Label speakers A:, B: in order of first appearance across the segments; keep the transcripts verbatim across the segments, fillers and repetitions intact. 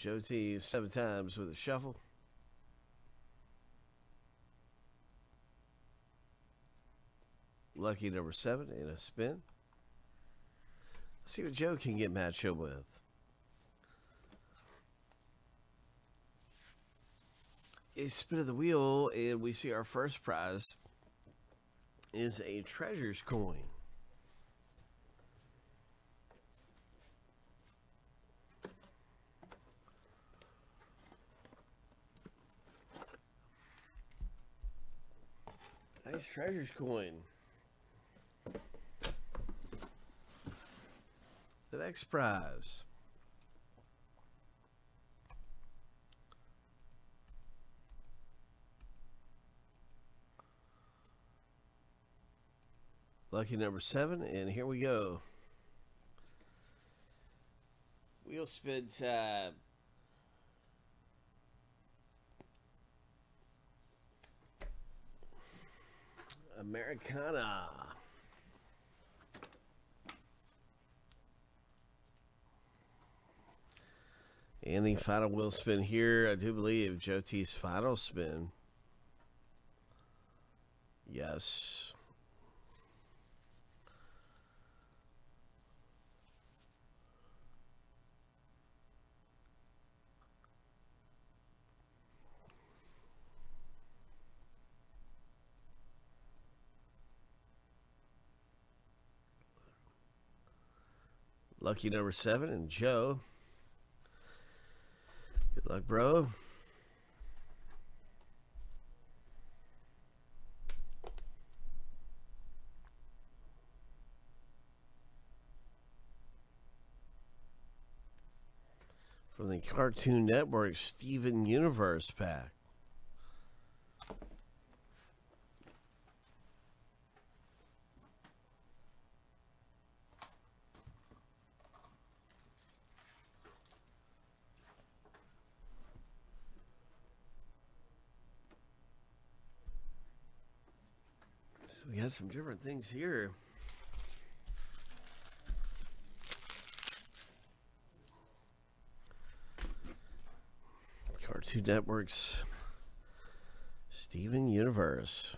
A: Joe T seven times with a shuffle. Lucky number seven in a spin. Let's see what Joe can get matched up with. A spin of the wheel, and we see our first prize is a treasures coin. Nice treasures coin. The next prize. Lucky number seven, and here we go. Wheel spin time. Americana. And the final wheel spin here, I do believe Joe T's final spin. Yes. Lucky number seven, and Joe. Good luck, bro. From the Cartoon Network Steven Universe pack. So we got some different things here. Cartoon Network's Steven Universe.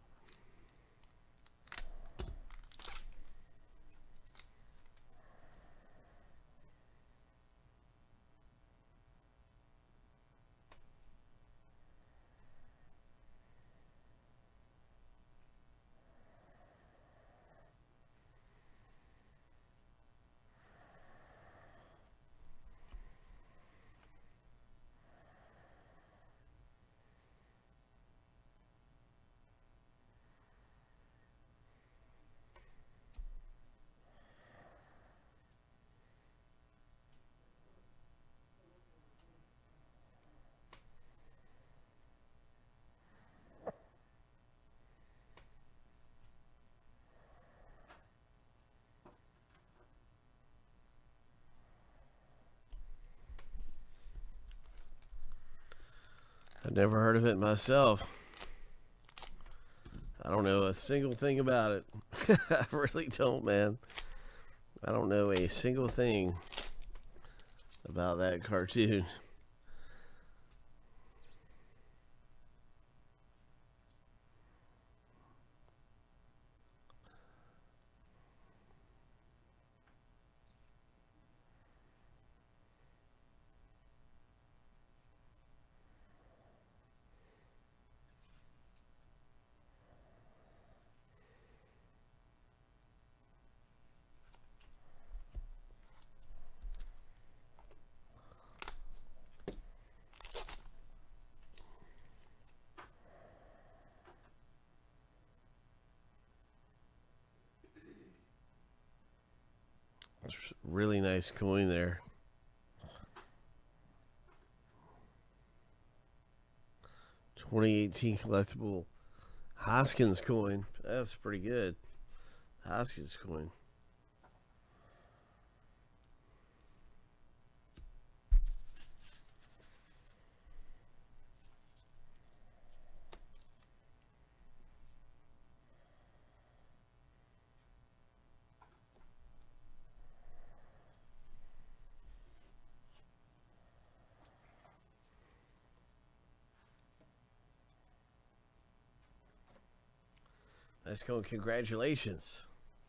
A: I've never heard of it myself. I don't know a single thing about it. I really don't, man. I don't know a single thing about that cartoon. Really nice coin there. twenty eighteen collectible Hoskins coin. That's pretty good. Hoskins coin. Nice going. Congratulations.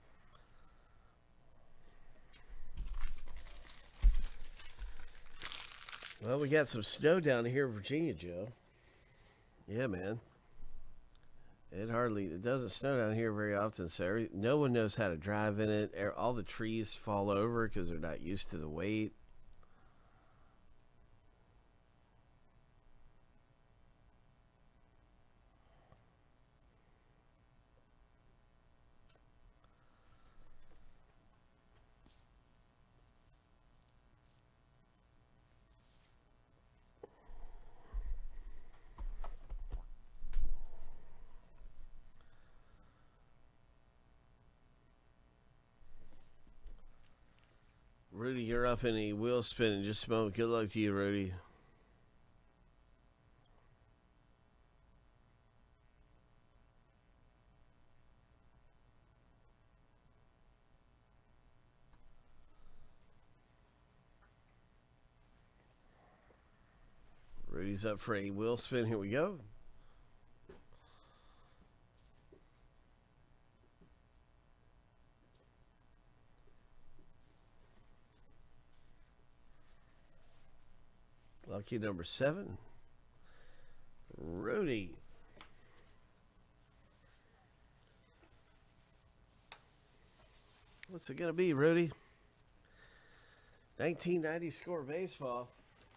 A: Well, we got some snow down here in Virginia, Joe. Yeah, man. It hardly, it doesn't snow down here very often, so no one knows how to drive in it. All the trees fall over because they're not used to the weight. Rudy, you're up in a wheel spin in just a moment. Good luck to you, Rudy. Rudy's up for a wheel spin. Here we go. Lucky number seven. Rudy. What's it going to be, Rudy? nineteen ninety score baseball.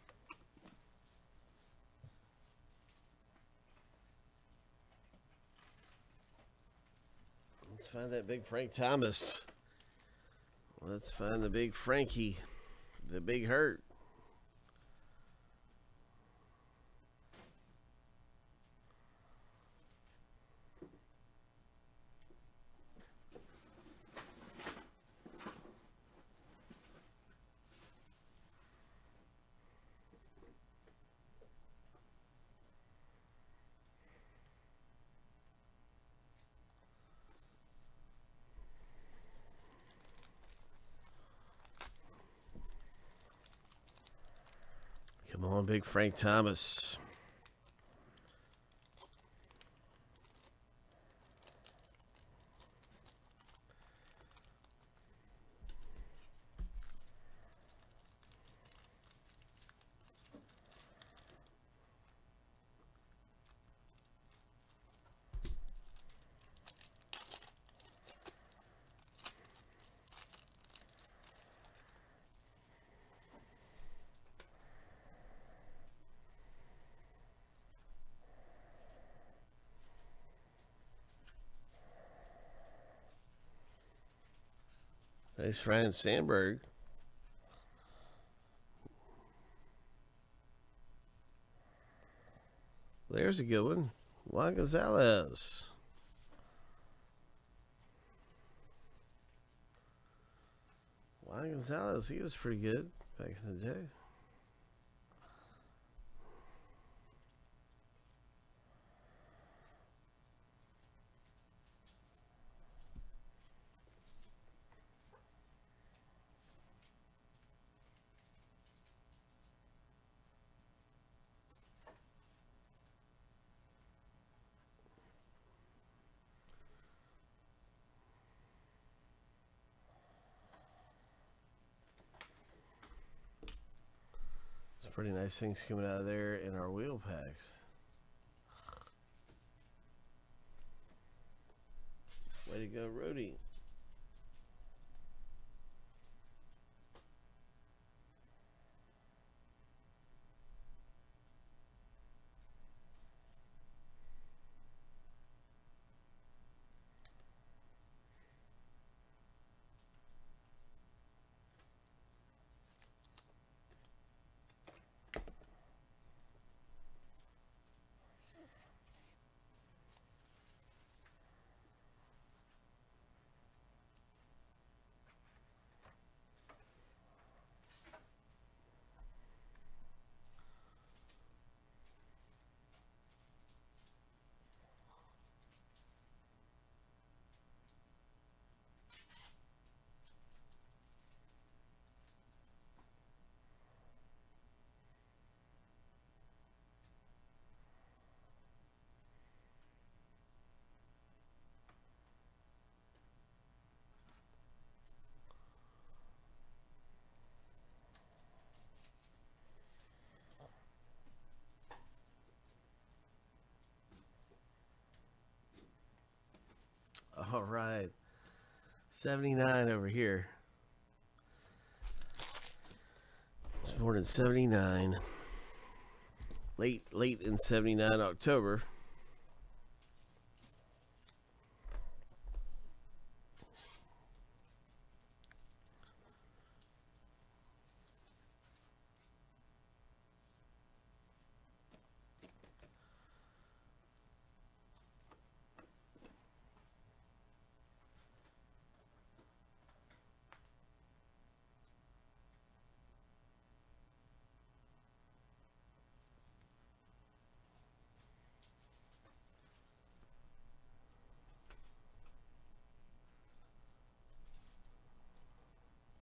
A: Let's find that big Frank Thomas. Let's find the big Frankie. The big hurt. Come on, big Frank Thomas. Nice Ryan Sandberg. There's a good one. Juan Gonzalez. Juan Gonzalez, he was pretty good back in the day. Pretty nice things coming out of there in our wheel packs. Way to go, Rudy. All right. seventy-nine over here. It's born in seventy-nine. Late, late in seventy-nine, October.